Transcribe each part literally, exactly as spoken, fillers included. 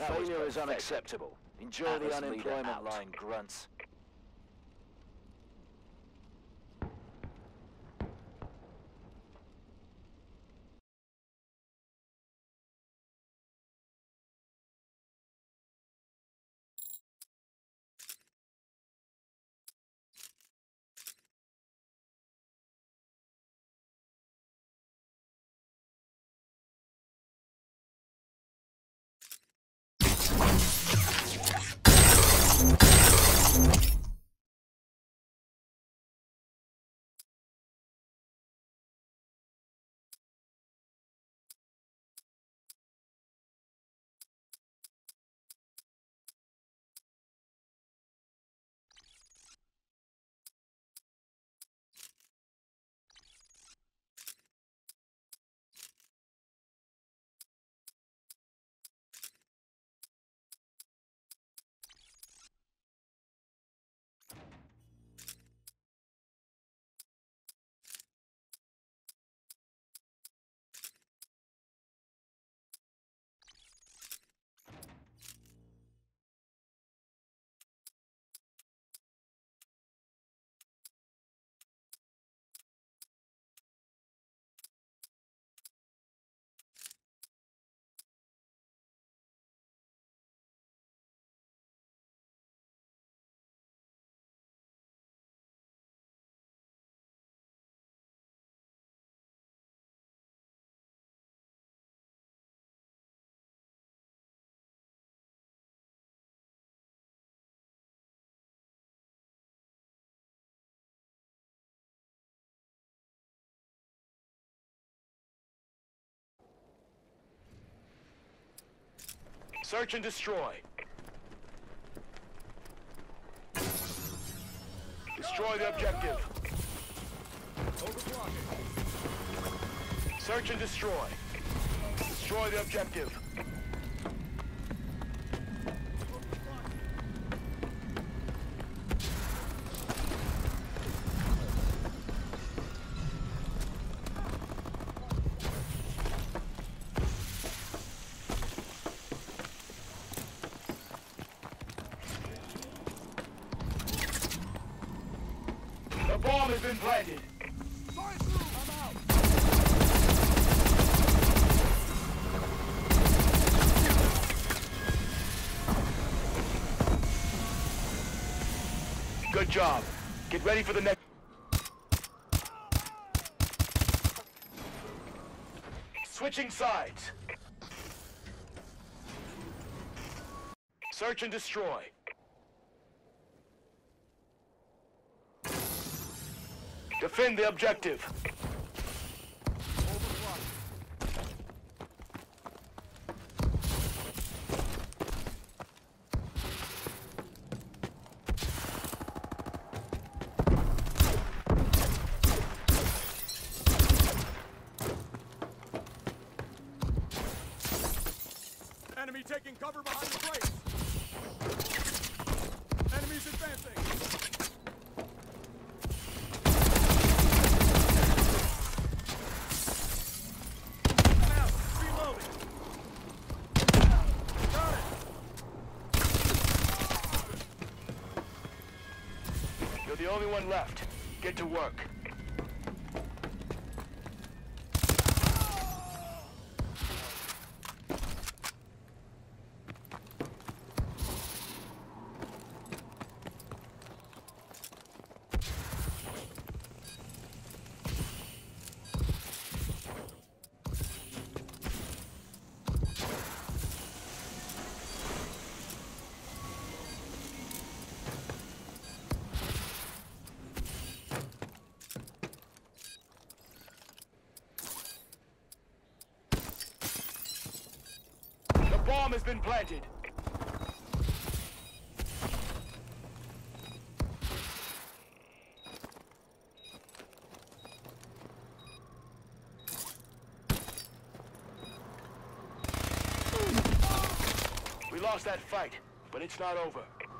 Failure is unacceptable. Enjoy the unemployment line, grunts. Search and destroy. Destroy the objective. Search and destroy. Destroy the objective. The bomb has been planted. Good job. Get ready for the next. Switching sides. Search and destroy. Defend the objective. Enemy taking cover behind the place. Enemies advancing. You're the only one left. Get to work. The bomb has been planted. We lost that fight, but it's not over.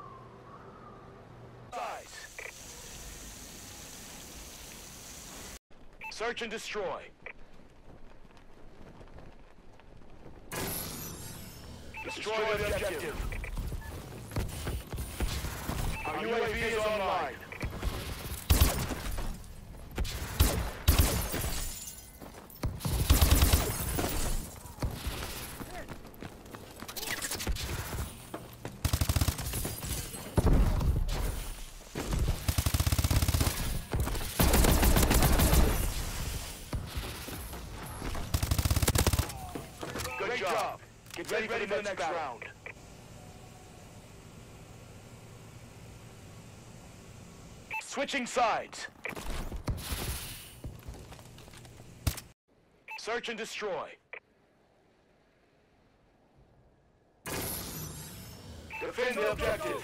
Sides. Search and destroy. Destroy the objective. Our U A V is online. Good job. Get ready, ready for the next round. Switching sides. Search and destroy. Defend the objective.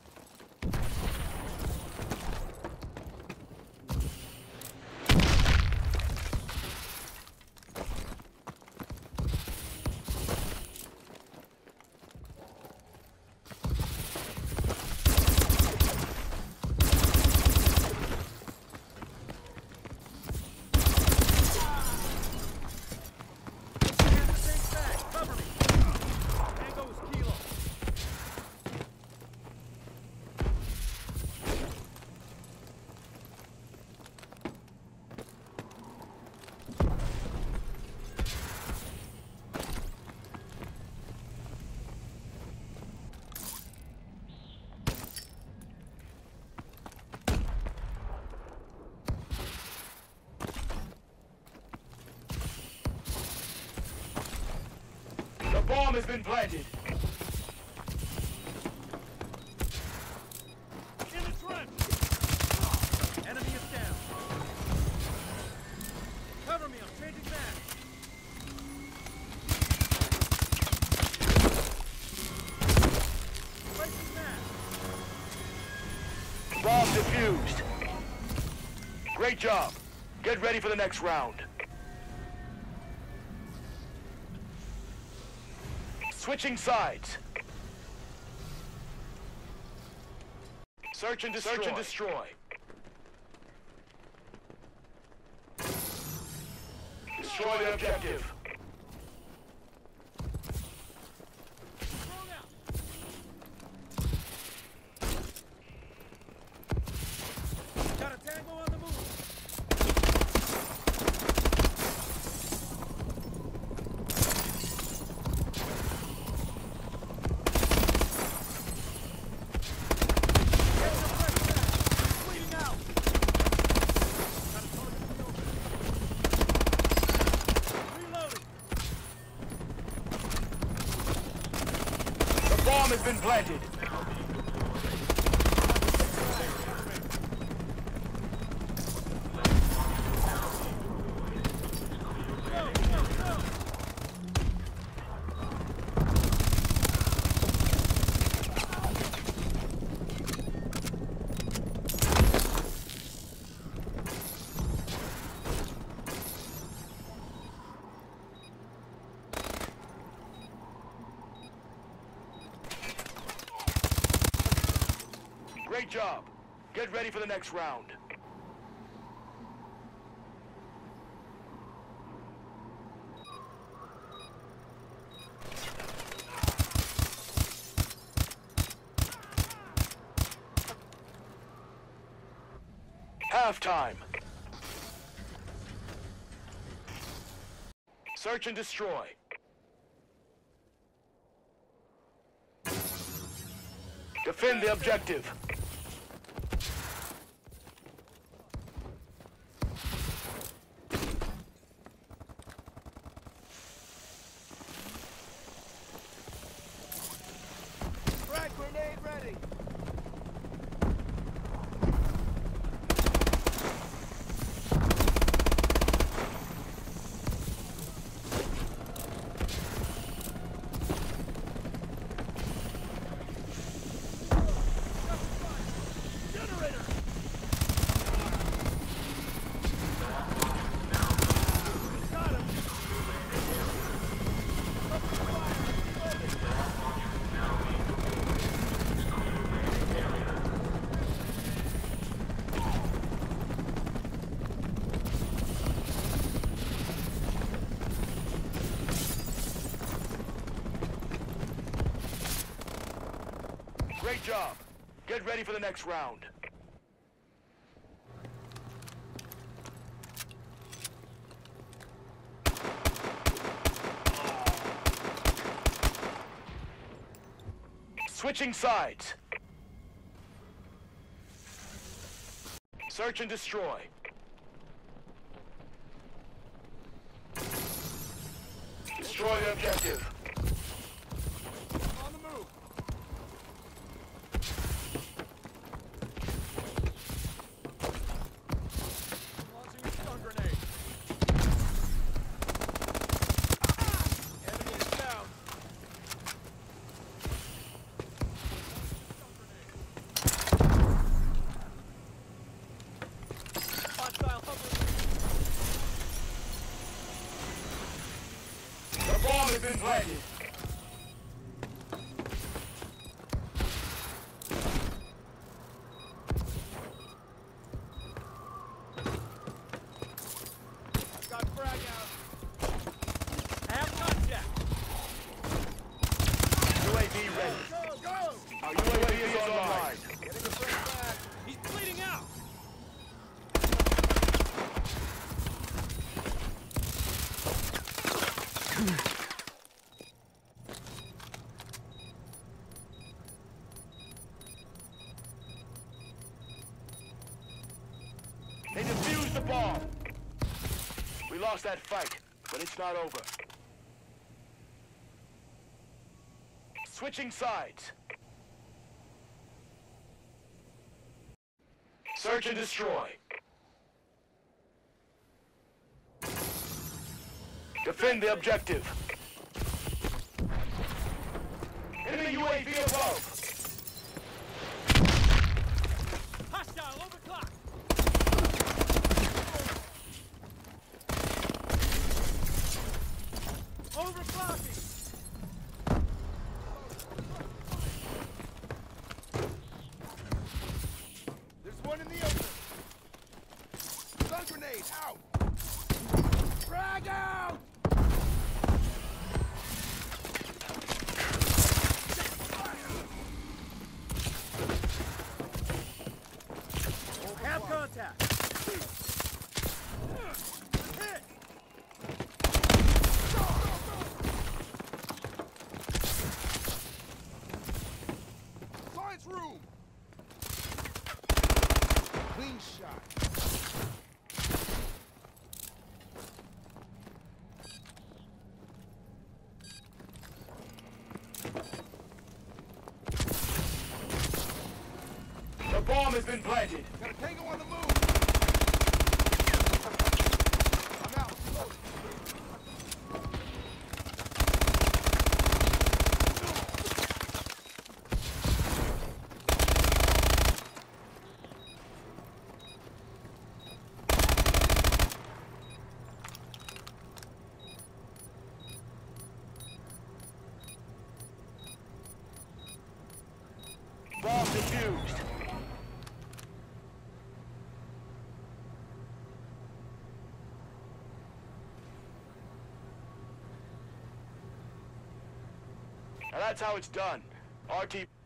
The bomb has been planted. In the trench! Enemy is down. Cover me, I'm changing back. Placing back. Bomb defused. Great job. Get ready for the next round. Switching sides. Search and destroy. Search and destroy. Destroy the objective. Thrown out. Got a tango on the move. Bleeding out. Got a target in the open. Reloading. The bomb has been planted. Go, go, go. Great job. Get ready for the next round. Halftime. Search and destroy. Defend the objective. Frag grenade ready. Justified. job. Get ready for the next round. Switching sides. Search and destroy. Destroy the objective. On the move. Launching a stun grenade. Enemy is down. Hostile hover. The bomb has been planted. Got frag out. I have contact. U A V ready. Go, go! Our U A V is online. Getting the friend back. He's bleeding out. They defused the bomb. We lost that fight, but it's not over. Switching sides. Search and destroy. Defend the objective. Enemy U A V above. Hostile overclock. Overclocking. There's one in the open. Stun grenade out. Frag out. Have contact. Hit. Science room. Clean shot. The bomb has been planted. Got a tango on the move. I'm out. Reloading. Bomb defused. Now that's how it's done. R T